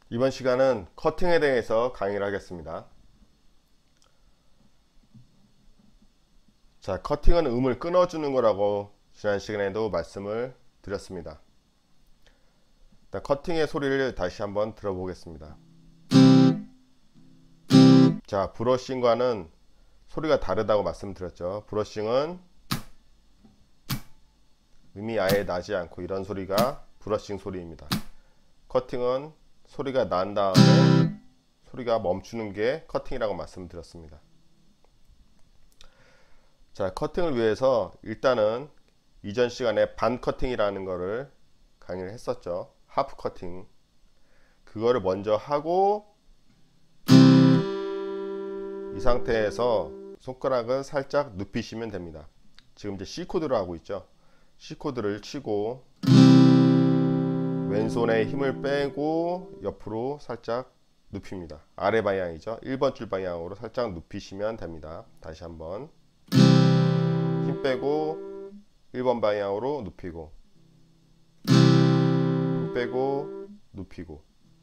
이번 시간은 커팅에 대해서 강의를 하겠습니다. 자, 커팅은 음을 끊어주는 거라고 지난 시간에도 말씀을 드렸습니다. 일단 커팅의 소리를 다시 한번 들어보겠습니다. 자, 브러싱과는 소리가 다르다고 말씀드렸죠. 브러싱은 음이 아예 나지 않고 이런 소리가 브러싱 소리입니다. 커팅은 소리가 난 다음에 소리가 멈추는 게 커팅이라고 말씀드렸습니다. 자, 커팅을 위해서 일단은 이전 시간에 반 커팅이라는 거를 강의를 했었죠. 하프 커팅. 그거를 먼저 하고 이 상태에서 손가락을 살짝 눕히시면 됩니다. 지금 이제 C 코드로 하고 있죠. C 코드를 치고 왼손에 힘을 빼고 옆으로 살짝 눕힙니다. 아래 방향이죠. 1번 줄 방향으로 살짝 눕히시면 됩니다. 다시 한번 힘 빼고 1번 방향으로 눕히고 힘 빼고 눕히고.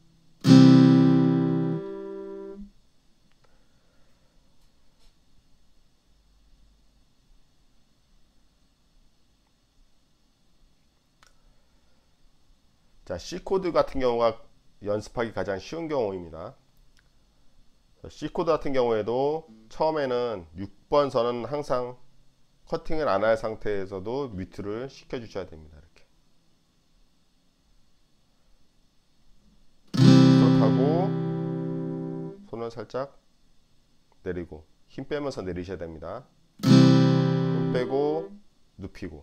자, C코드 같은 경우가 연습하기 가장 쉬운 경우입니다. C코드 같은 경우에도 처음에는 6번 선은 항상 커팅을 안 할 상태에서도 뮤트를 시켜 주셔야 됩니다. 이렇게 하고 손을 살짝 내리고 힘 빼면서 내리셔야 됩니다. 힘 빼고 눕히고.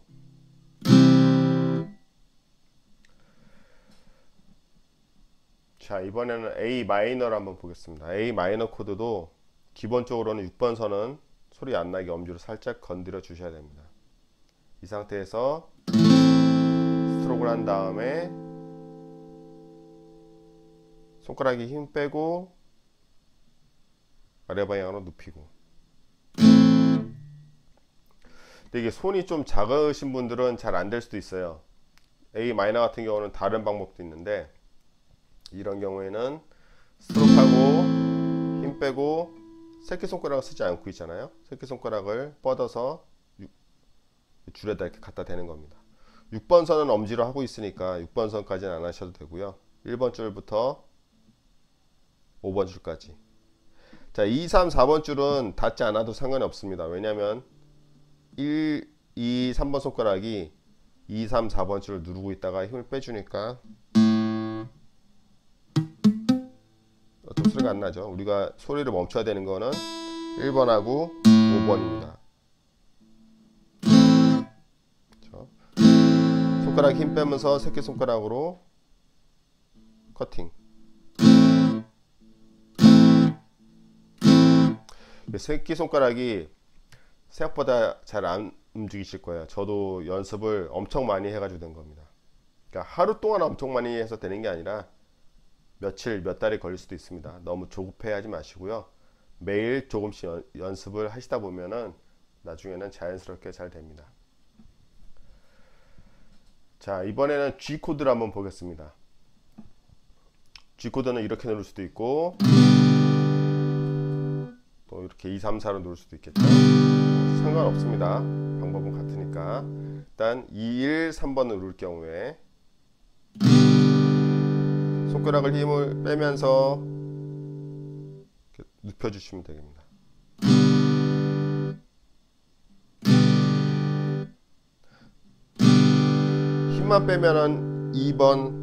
자, 이번에는 A 마이너를 한번 보겠습니다. A 마이너 코드도 기본적으로는 6번 선은 소리 안 나게 엄지로 살짝 건드려 주셔야 됩니다. 이 상태에서 스트로크를 한 다음에 손가락에 힘 빼고 아래 방향으로 눕히고. 근데 이게 손이 좀 작으신 분들은 잘 안 될 수도 있어요. A 마이너 같은 경우는 다른 방법도 있는데, 이런 경우에는 스트로크하고 힘 빼고 새끼손가락을 쓰지 않고 있잖아요. 새끼손가락을 뻗어서 줄에다 이렇게 갖다 대는 겁니다. 6번 선은 엄지로 하고 있으니까 6번 선까지는 안 하셔도 되고요. 1번 줄부터 5번 줄까지. 자, 2, 3, 4번 줄은 닿지 않아도 상관이 없습니다. 왜냐하면 1, 2, 3번 손가락이 2, 3, 4번 줄을 누르고 있다가 힘을 빼주니까 좀 소리가 안 나죠. 우리가 소리를 멈춰야 되는 거는 1번하고 5번입니다. 그렇죠? 손가락 힘 빼면서 새끼손가락으로 커팅. 새끼손가락이 생각보다 잘 안 움직이실 거예요. 저도 연습을 엄청 많이 해가지고 된 겁니다. 그러니까 하루 동안 엄청 많이 해서 되는 게 아니라 며칠, 몇 달이 걸릴 수도 있습니다. 너무 조급해 하지 마시고요. 매일 조금씩 연습을 하시다 보면은 나중에는 자연스럽게 잘 됩니다. 자, 이번에는 G 코드를 한번 보겠습니다. G 코드는 이렇게 누를 수도 있고 또 이렇게 2, 3, 4로 누를 수도 있겠죠. 상관없습니다. 방법은 같으니까. 일단 2, 1, 3번을 누를 경우에 손가락을 힘을 빼면서 눕혀주시면 됩니다. 힘만 빼면은 2번,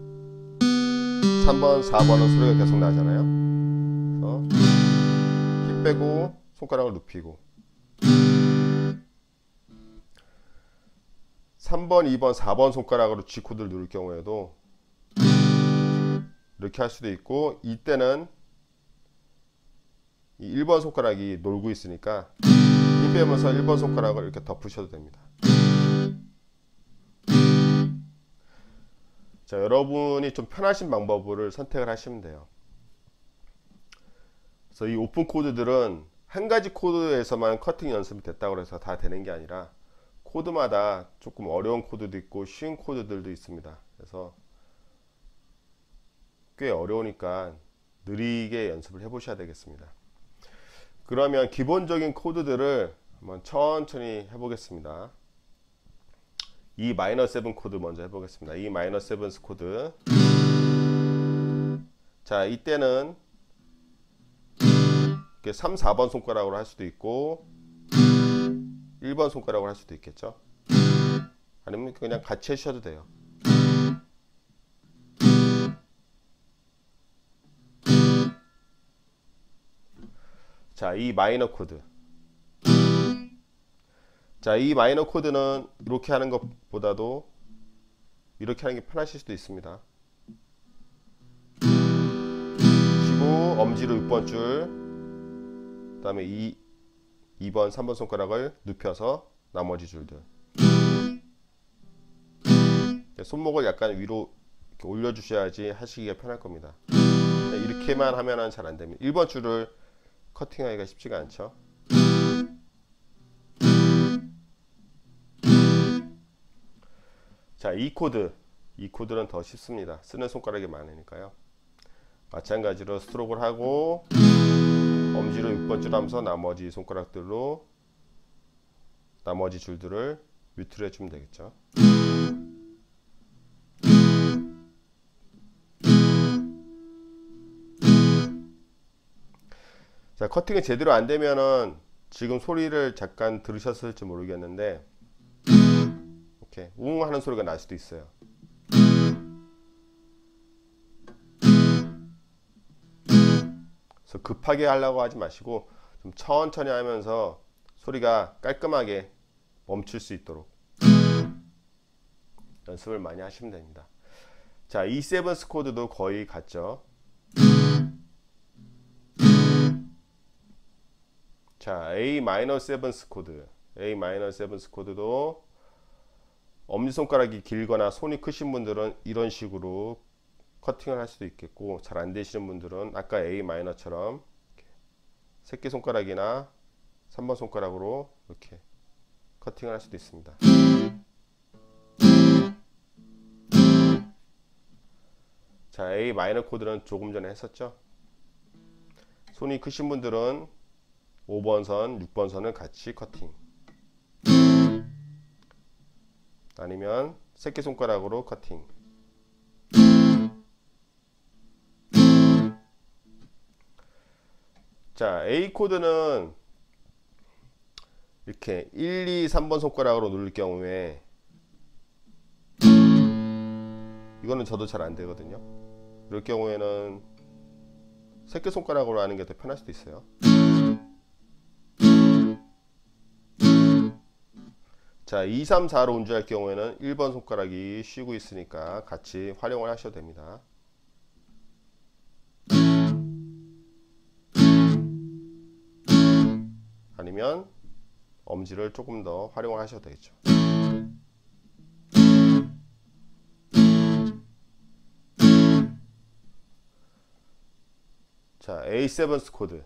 3번, 4번은 소리가 계속 나잖아요. 그래서 힘 빼고 손가락을 눕히고 3번, 2번, 4번 손가락으로 G 코드를 누를 경우에도 이렇게 할 수도 있고, 이때는 이 1번 손가락이 놀고 있으니까 힘 빼면서 1번 손가락을 이렇게 덮으셔도 됩니다. 자, 여러분이 좀 편하신 방법을 선택을 하시면 돼요. 그래서 이 오픈 코드들은 한 가지 코드에서만 커팅 연습이 됐다고 해서 다 되는 게 아니라 코드마다 조금 어려운 코드도 있고 쉬운 코드들도 있습니다. 그래서 꽤 어려우니까 느리게 연습을 해 보셔야 되겠습니다. 그러면 기본적인 코드들을 한번 천천히 해 보겠습니다. 이 마이너 7 코드 먼저 해 보겠습니다. 이 마이너 7 코드. 자, 이때는 3, 4번 손가락으로 할 수도 있고 1번 손가락으로 할 수도 있겠죠. 아니면 그냥 같이 하셔도 돼요. 자, 이 마이너 코드. 자, 이 마이너 코드는 이렇게 하는 것보다도 이렇게 하는 게 편하실 수도 있습니다. 치고 엄지로 6번 줄, 그 다음에 2번, 3번 손가락을 눕혀서 나머지 줄들. 손목을 약간 위로 이렇게 올려주셔야지 하시기가 편할 겁니다. 이렇게만 하면 잘 안됩니다. 1번 줄을 커팅하기가 쉽지가 않죠. 자, 이 코드는 더 쉽습니다. 쓰는 손가락이 많으니까요. 마찬가지로 스트로크를 하고 엄지로 6번 줄 하면서 나머지 손가락들로 나머지 줄들을 뮤트를 해주면 되겠죠. 자, 커팅이 제대로 안 되면은 지금 소리를 잠깐 들으셨을지 모르겠는데 이렇게 웅 하는 소리가 날 수도 있어요. 그래서 급하게 하려고 하지 마시고 좀 천천히 하면서 소리가 깔끔하게 멈출 수 있도록 연습을 많이 하시면 됩니다. 자, 이 세븐스 코드도 거의 같죠. 자, A 마이너 세븐스 코드. A 마이너 세븐스 코드도 엄지손가락이 길거나 손이 크신 분들은 이런 식으로 커팅을 할 수도 있겠고, 잘 안 되시는 분들은 아까 A 마이너처럼 새끼손가락이나 3번 손가락으로 이렇게 커팅을 할 수도 있습니다. 자, A 마이너 코드는 조금 전에 했었죠. 손이 크신 분들은 5번 선, 6번 선을 같이 커팅, 아니면 새끼손가락으로 커팅. 자, A 코드는 이렇게 1, 2, 3번 손가락으로 누를 경우에 이거는 저도 잘 안 되거든요. 이럴 경우에는 새끼손가락으로 하는 게 더 편할 수도 있어요. 자, 2, 3, 4로 운주할 경우에는 1번 손가락이 쉬고 있으니까 같이 활용을 하셔도 됩니다. 아니면 엄지를 조금 더 활용을 하셔도 되겠죠. 자, A7 코드.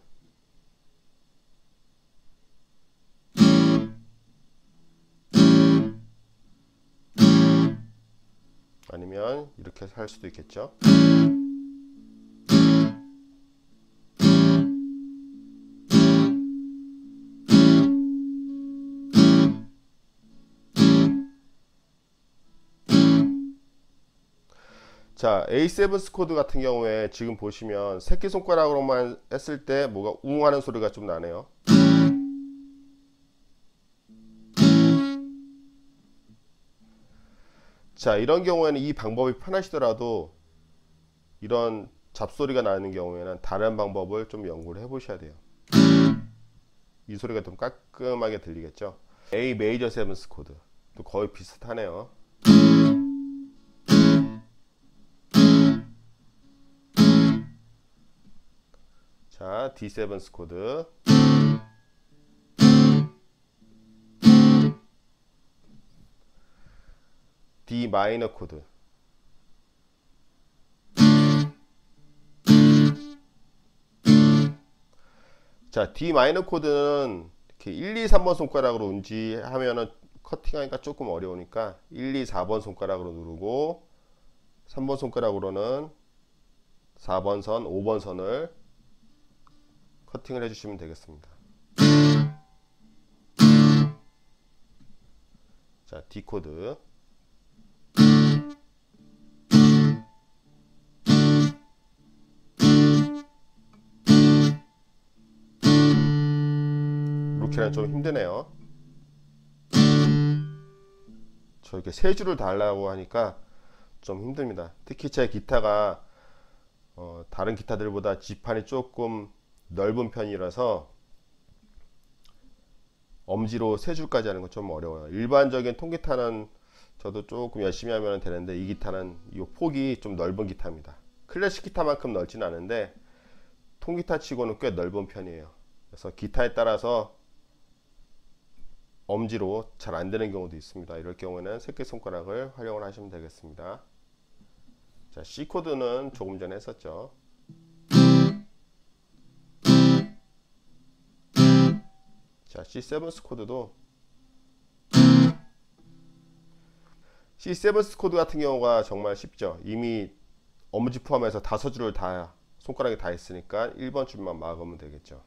아니면 이렇게 할 수도 있겠죠. 자, A7 코드 같은 경우에 지금 보시면 새끼손가락으로만 했을 때 뭐가 웅 하는 소리가 좀 나네요. 자, 이런 경우에는 이 방법이 편하시더라도 이런 잡소리가 나는 경우에는 다른 방법을 좀 연구를 해 보셔야 돼요. 이 소리가 좀 깔끔하게 들리겠죠. A 메이저 세븐스 코드 또 거의 비슷하네요. 자, D7 코드. D 마이너 코드. 자, D 마이너 코드는 이렇게 1, 2, 3번 손가락으로 운지하면은 커팅하기가 조금 어려우니까 1, 2, 4번 손가락으로 누르고 3번 손가락으로는 4번 선, 5번 선을 커팅을 해주시면 되겠습니다. 자, D 코드. 이렇게는 좀 힘드네요. 저 이렇게 세 줄을 달라고 하니까 좀 힘듭니다. 특히 제 기타가 다른 기타들보다 지판이 조금 넓은 편이라서 엄지로 세 줄까지 하는 건 좀 어려워요. 일반적인 통기타는 저도 조금 열심히 하면 되는데, 이 기타는 이 폭이 좀 넓은 기타입니다. 클래식 기타만큼 넓진 않은데 통기타 치고는 꽤 넓은 편이에요. 그래서 기타에 따라서 엄지로 잘 안 되는 경우도 있습니다. 이럴 경우에는 새끼손가락을 활용을 하시면 되겠습니다. 자, C 코드는 조금 전에 했었죠. 자, C7 코드도 C7 코드 같은 경우가 정말 쉽죠. 이미 엄지 포함해서 5줄을 다 손가락에 다 있으니까 1번 줄만 막으면 되겠죠.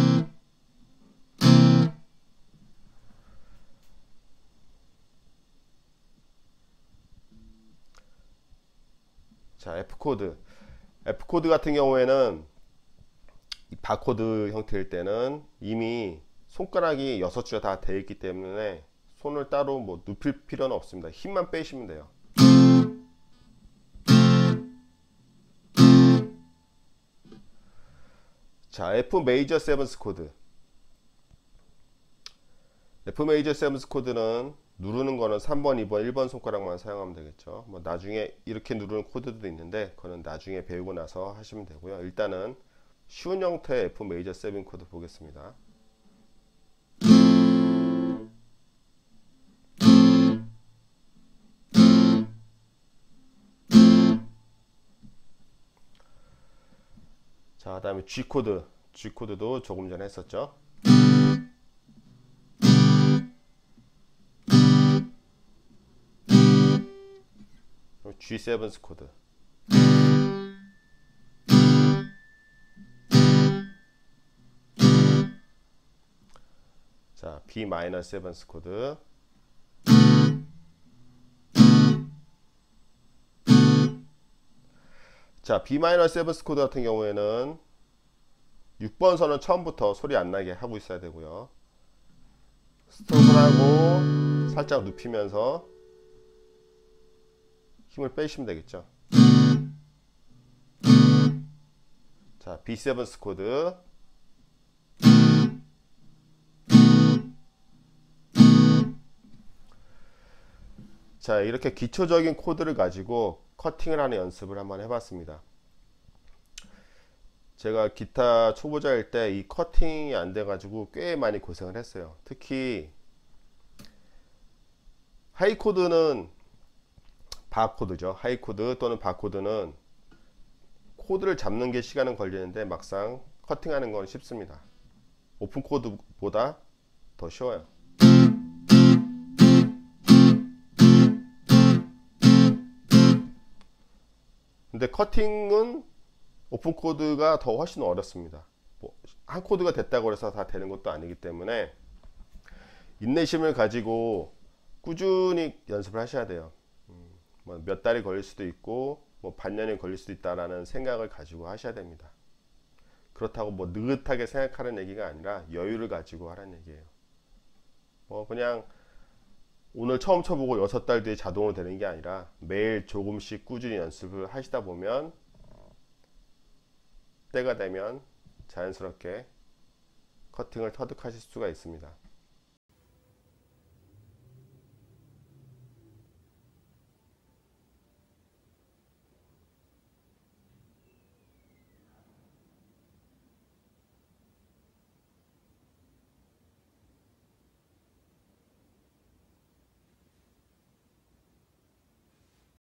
자, F 코드 같은 경우에는 이 바코드 형태일 때는 이미 손가락이 6줄에 다 되어 있기 때문에 손을 따로 뭐 눕힐 필요는 없습니다. 힘만 빼시면 돼요. 자, F 메이저 7스 코드. F 메이저 7스 코드는 누르는 거는 3번, 2번, 1번 손가락만 사용하면 되겠죠. 뭐 나중에 이렇게 누르는 코드도 있는데 그거는 나중에 배우고 나서 하시면 되고요. 일단은 쉬운 형태의 F 메이저 7 코드 보겠습니다. 자, 다음에 G 코드도 조금 전에 했었죠. G7 코드. 자, B 마이너 7 코드. 자, B 마이너 7 코드 같은 경우에는 6번 선은 처음부터 소리 안 나게 하고 있어야 되고요. 스톱을 하고 살짝 눕히면서 힘을 빼시면 되겠죠. 자, B7 코드. 자, 이렇게 기초적인 코드를 가지고 커팅을 하는 연습을 한번 해봤습니다. 제가 기타 초보자일 때 이 커팅이 안 돼가지고 꽤 많이 고생을 했어요. 특히 하이 코드는 바코드죠. 하이 코드 또는 바코드는 코드를 잡는 게 시간은 걸리는데 막상 커팅하는 건 쉽습니다. 오픈 코드보다 더 쉬워요. 근데 커팅은 오픈 코드가 더 훨씬 어렵습니다. 한 코드가 됐다고 해서 다 되는 것도 아니기 때문에 인내심을 가지고 꾸준히 연습을 하셔야 돼요. 뭐 몇 달이 걸릴 수도 있고 뭐 반년이 걸릴 수도 있다라는 생각을 가지고 하셔야 됩니다. 그렇다고 뭐 느긋하게 생각하는 얘기가 아니라 여유를 가지고 하라는 얘기예요. 뭐 그냥 오늘 처음 쳐보고 6달 뒤에 자동으로 되는 게 아니라 매일 조금씩 꾸준히 연습을 하시다 보면 때가 되면 자연스럽게 커팅을 터득하실 수가 있습니다.